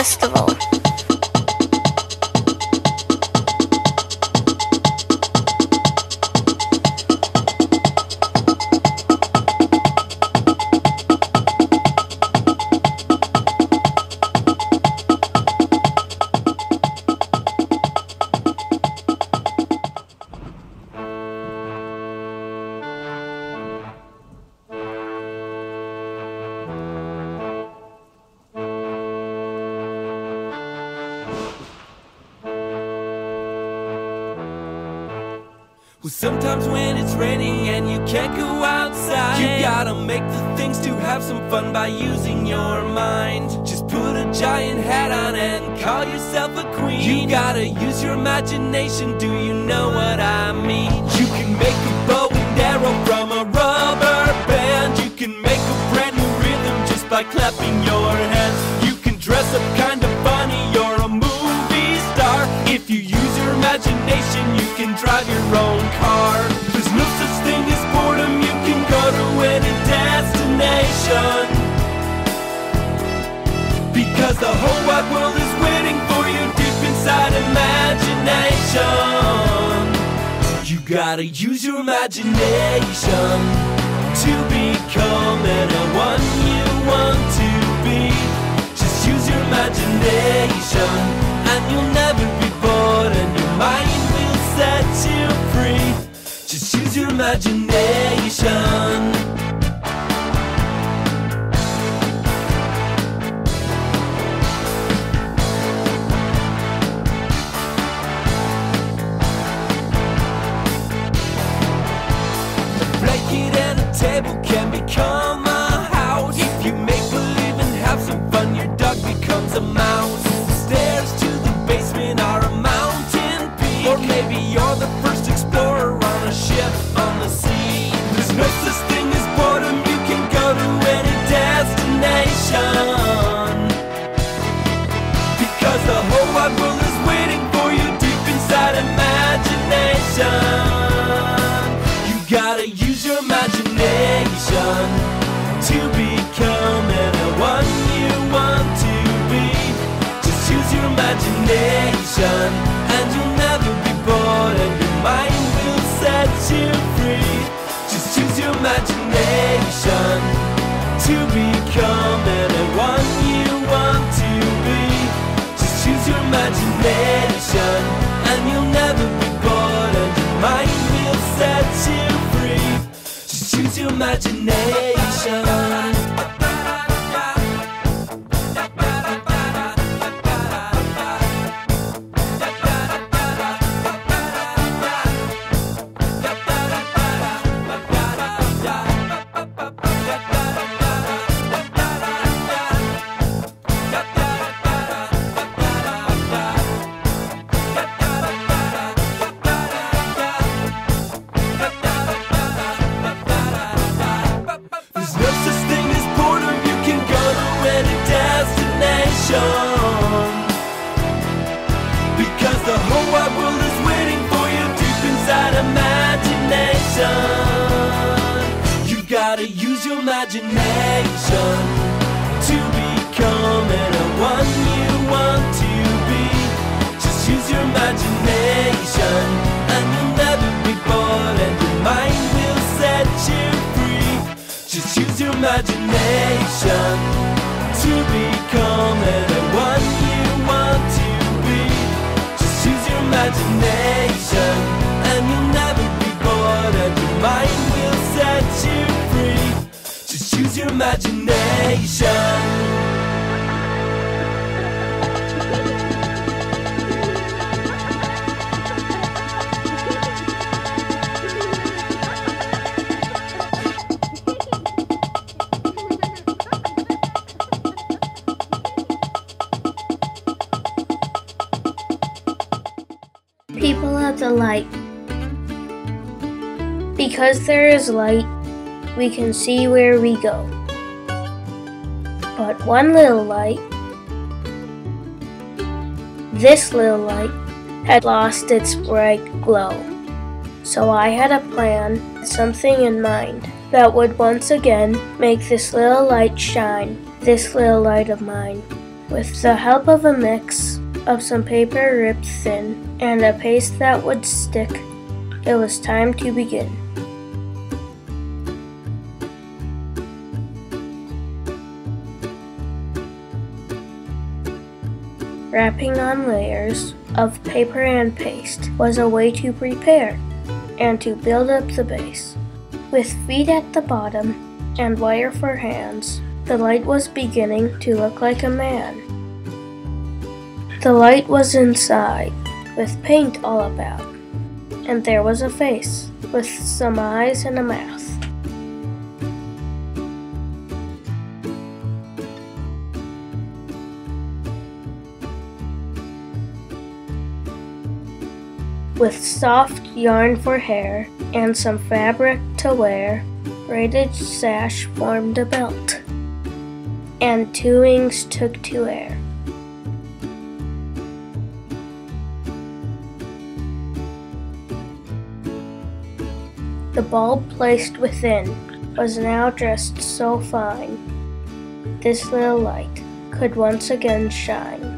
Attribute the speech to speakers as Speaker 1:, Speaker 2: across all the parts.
Speaker 1: festival.
Speaker 2: Well, sometimes when it's raining and you can't go outside, you gotta make the things to have some fun by using your mind. Just put a giant hat on and call yourself a queen. You gotta use your imagination, do you know what I mean? You can make a bow and arrow from a rubber band. You can make a brand new rhythm just by clapping your hands. You can dress up kinda funny, you're a movie star. If you use your imagination, you can drive your own car. There's no such thing as boredom, you can go to any destination, because the whole wide world is waiting for you deep inside imagination. You gotta use your imagination to become anyone you want to be. Just use your imagination and you'll never be bored, and your mind will set you free. Just use your imagination. A blanket and a table can become a house. If you make believe and have some fun, your dog becomes a mouse. The stairs to the basement are a mountain peak, or maybe you're the first explorer on a ship on the sea. There's no such thing as boredom, you can go to any destination, because the whole wide world is waiting for you deep inside imagination. You gotta use your imagination to become anyone you want to be. Just use your imagination and you'll never be bored, and your mind will set you free. Just use your imagination to become anyone you want to be. Just use your imagination and you'll never be bored, and your mind will set you free. Just use your imagination. There's no such thing as boredom, you can go to any destination, because the whole wide world is waiting for you deep inside imagination. You gotta use your imagination to become anyone you want to be. Just use your imagination and you'll never be bored, and your mind will set you free. Just use your imagination to become anyone you want to be. Just use your imagination and you'll never be bored, and your mind will set you free. Just use your imagination.
Speaker 1: People at the light. Because there is light, we can see where we go. But one little light, this little light, had lost its bright glow. So I had a plan, something in mind, that would once again make this little light shine, this little light of mine. With the help of a mix of some paper ripped thin and a paste that would stick, it was time to begin. Wrapping on layers of paper and paste was a way to prepare and to build up the base. With feet at the bottom and wire for hands, the light was beginning to look like a man. The light was inside, with paint all about, and there was a face with some eyes and a mouth. With soft yarn for hair and some fabric to wear, braided sash formed a belt, and two wings took to air. The bulb placed within was now dressed so fine, this little light could once again shine.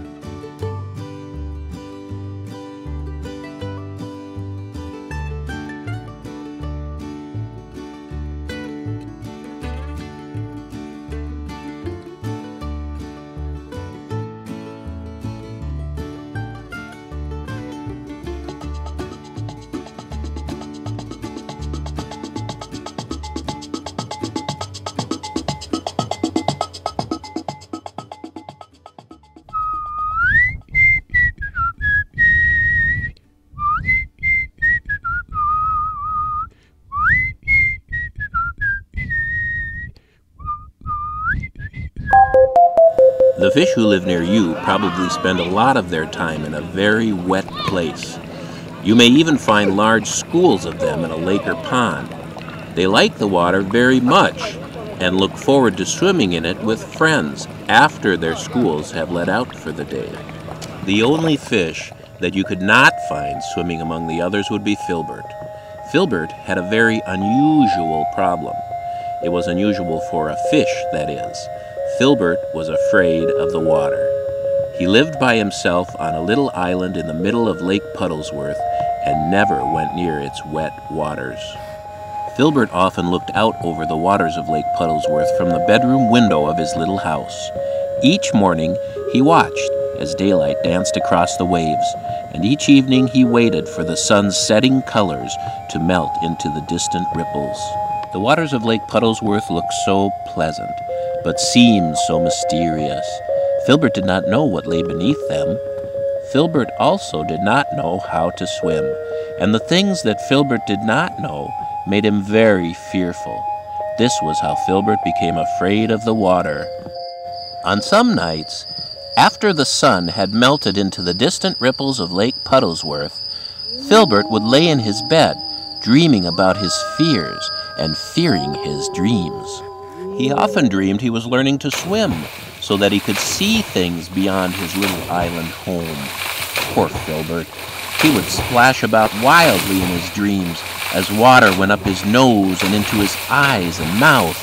Speaker 3: The fish who live near you probably spend a lot of their time in a very wet place. You may even find large schools of them in a lake or pond. They like the water very much and look forward to swimming in it with friends after their schools have let out for the day. The only fish that you could not find swimming among the others would be Filbert. Filbert had a very unusual problem. It was unusual for a fish, that is. Filbert was afraid of the water. He lived by himself on a little island in the middle of Lake Puddlesworth and never went near its wet waters. Filbert often looked out over the waters of Lake Puddlesworth from the bedroom window of his little house. Each morning he watched as daylight danced across the waves, and each evening he waited for the sun's setting colors to melt into the distant ripples. The waters of Lake Puddlesworth looked so pleasant, but seemed so mysterious. Filbert did not know what lay beneath them. Filbert also did not know how to swim, and the things that Filbert did not know made him very fearful. This was how Filbert became afraid of the water. On some nights, after the sun had melted into the distant ripples of Lake Puddlesworth, Filbert would lay in his bed, dreaming about his fears and fearing his dreams. He often dreamed he was learning to swim so that he could see things beyond his little island home. Poor Filbert. He would splash about wildly in his dreams as water went up his nose and into his eyes and mouth.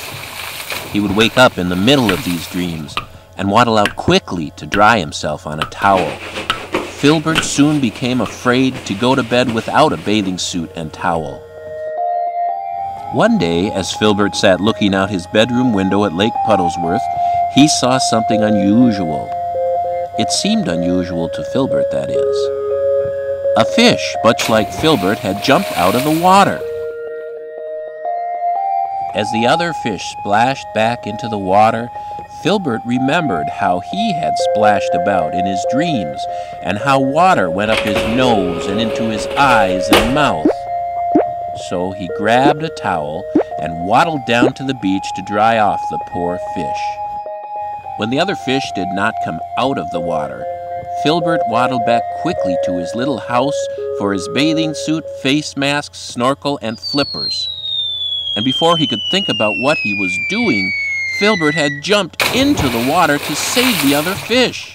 Speaker 3: He would wake up in the middle of these dreams and waddle out quickly to dry himself on a towel. Filbert soon became afraid to go to bed without a bathing suit and towel. One day, as Filbert sat looking out his bedroom window at Lake Puddlesworth, he saw something unusual. It seemed unusual to Filbert, that is. A fish, much like Filbert, had jumped out of the water. As the other fish splashed back into the water, Filbert remembered how he had splashed about in his dreams and how water went up his nose and into his eyes and mouth. So he grabbed a towel and waddled down to the beach to dry off the poor fish. When the other fish did not come out of the water, Filbert waddled back quickly to his little house for his bathing suit, face mask, snorkel, and flippers. And before he could think about what he was doing, Filbert had jumped into the water to save the other fish.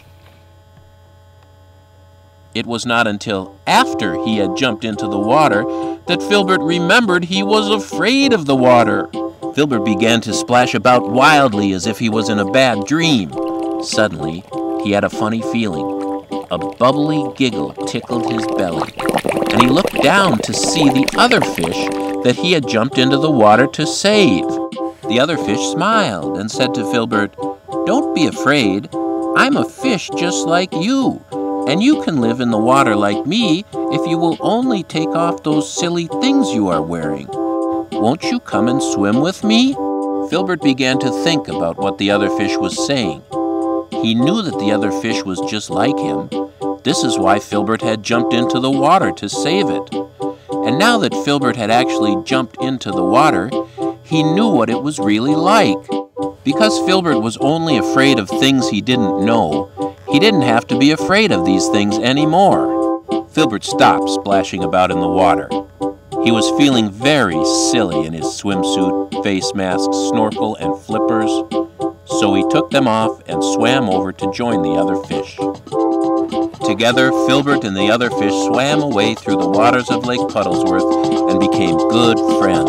Speaker 3: It was not until after he had jumped into the water that Filbert remembered he was afraid of the water. Filbert began to splash about wildly as if he was in a bad dream. Suddenly, he had a funny feeling. A bubbly giggle tickled his belly, and he looked down to see the other fish that he had jumped into the water to save. The other fish smiled and said to Filbert, "Don't be afraid. I'm a fish just like you, and you can live in the water like me if you will only take off those silly things you are wearing. Won't you come and swim with me?" Filbert began to think about what the other fish was saying. He knew that the other fish was just like him. This is why Filbert had jumped into the water to save it. And now that Filbert had actually jumped into the water, he knew what it was really like. Because Filbert was only afraid of things he didn't know, he didn't have to be afraid of these things anymore. Filbert stopped splashing about in the water. He was feeling very silly in his swimsuit, face mask, snorkel, and flippers, so he took them off and swam over to join the other fish. Together, Filbert and the other fish swam away through the waters of Lake Puddlesworth and became good friends.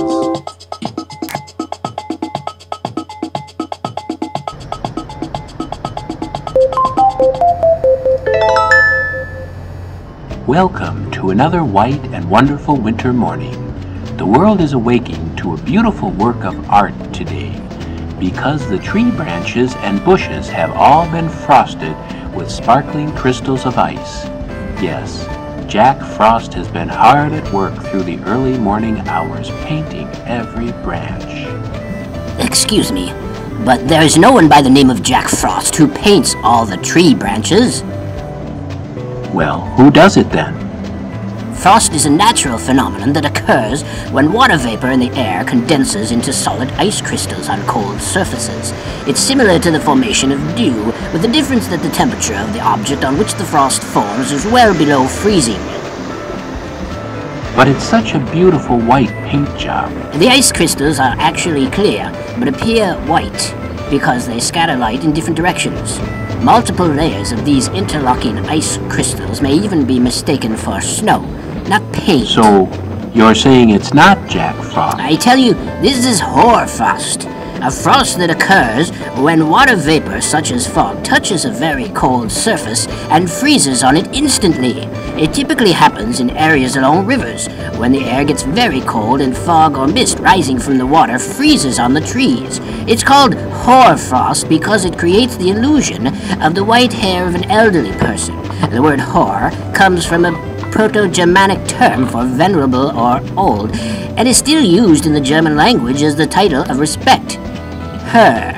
Speaker 3: Welcome to another white and wonderful winter morning. The world is awaking to a beautiful work of art today, because the tree branches and bushes have all been frosted with sparkling crystals of ice. Yes, Jack Frost has been hard at work through the early morning hours painting every branch.
Speaker 4: Excuse me, but there is no one by the name of Jack Frost who paints all the tree branches.
Speaker 3: Well, who does it then?
Speaker 4: Frost is a natural phenomenon that occurs when water vapor in the air condenses into solid ice crystals on cold surfaces. It's similar to the formation of dew, with the difference that the temperature of the object on which the frost forms is well below freezing.
Speaker 3: But it's such a beautiful white paint job.
Speaker 4: The ice crystals are actually clear, but appear white, because they scatter light in different directions. Multiple layers of these interlocking ice crystals may even be mistaken for snow, not paint.
Speaker 3: So, you're saying it's not Jack Frost?
Speaker 4: I tell you, this is hoarfrost, a frost that occurs when water vapor such as fog touches a very cold surface and freezes on it instantly. It typically happens in areas along rivers, when the air gets very cold and fog or mist rising from the water freezes on the trees. It's called hoarfrost because it creates the illusion of the white hair of an elderly person. The word hoar comes from a Proto-Germanic term for venerable or old, and is still used in the German language as the title of respect. Her.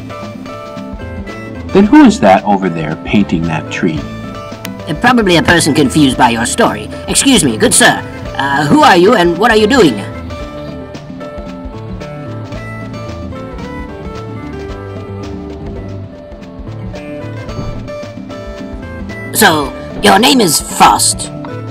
Speaker 3: Then who is that over there painting that tree?
Speaker 4: Probably a person confused by your story. Excuse me, good sir. Who are you and what are you doing? So, your name is Frost.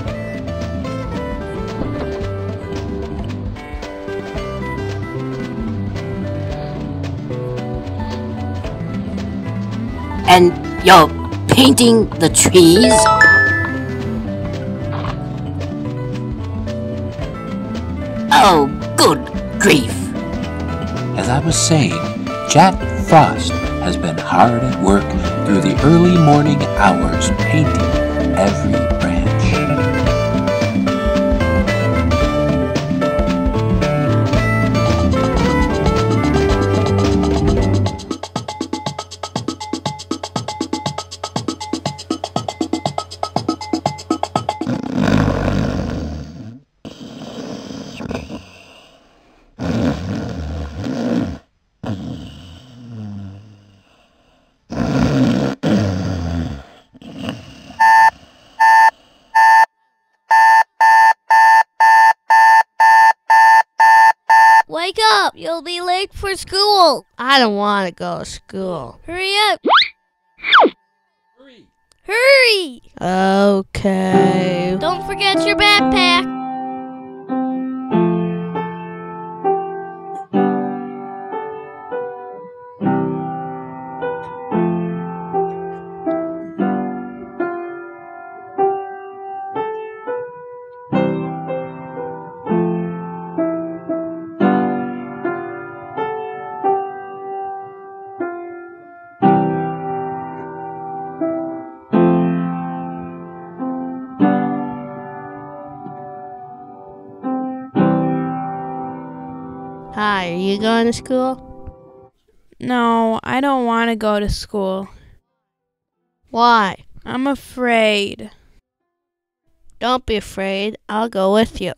Speaker 4: And you're painting the trees? Oh, good grief.
Speaker 3: As I was saying, Jack Frost has been hard at work through the early morning hours painting every branch.
Speaker 1: Wake up! You'll be late for school.
Speaker 5: I don't want to go to school.
Speaker 1: Hurry up! Hurry!
Speaker 5: Okay.
Speaker 1: Don't forget your backpack.
Speaker 5: Hi, are you going to school?
Speaker 6: No, I don't want to go to school.
Speaker 5: Why?
Speaker 6: I'm afraid.
Speaker 5: Don't be afraid. I'll go with you.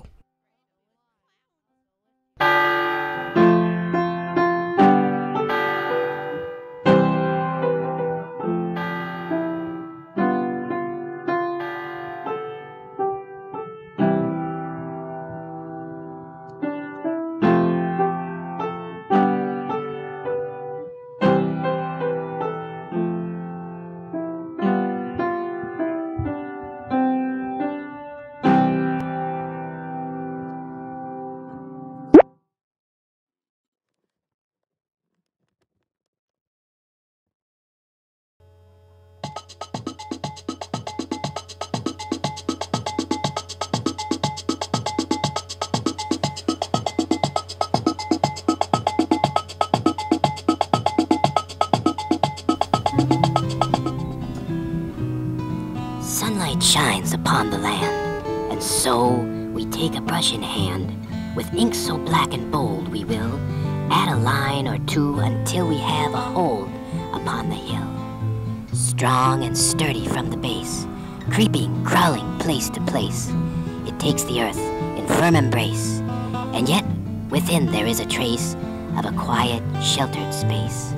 Speaker 4: Sunlight shines upon the land, and so we take a brush in hand. With ink so black and bold we will add a line or two until we have a hold upon the hill. Strong and sturdy from the base, creeping, crawling place to place, it takes the earth in firm embrace, and yet within there is a trace of a quiet, sheltered space.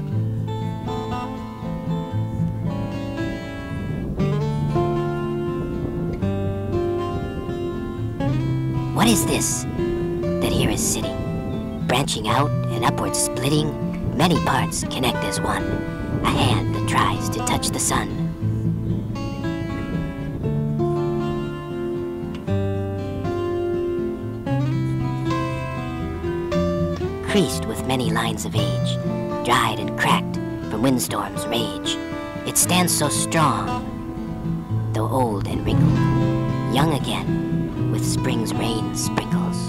Speaker 4: What is this that here is sitting, branching out and upward splitting? Many parts connect as one, a hand that tries to touch the sun. Creased with many lines of age, dried and cracked from windstorm's rage, it stands so strong, though old and wrinkled, young again, with spring's rain sprinkles.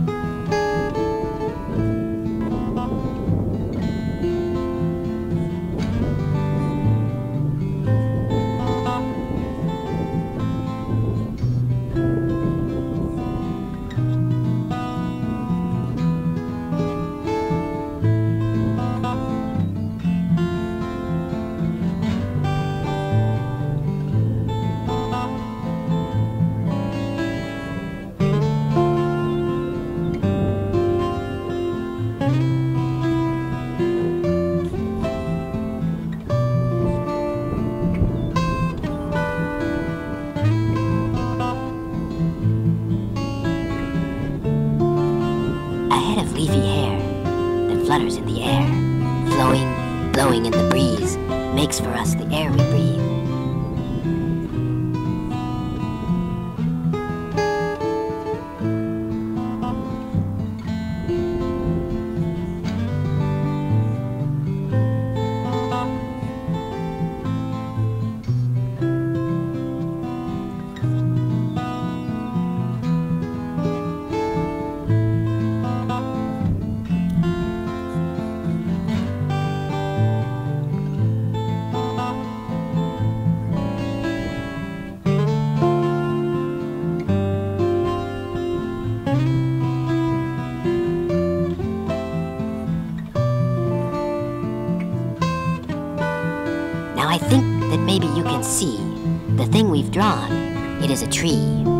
Speaker 4: Leafy hair that flutters in the air, flowing, blowing in the breeze, makes for us the air we breathe. Now I think that maybe you can see the thing we've drawn. It is a tree.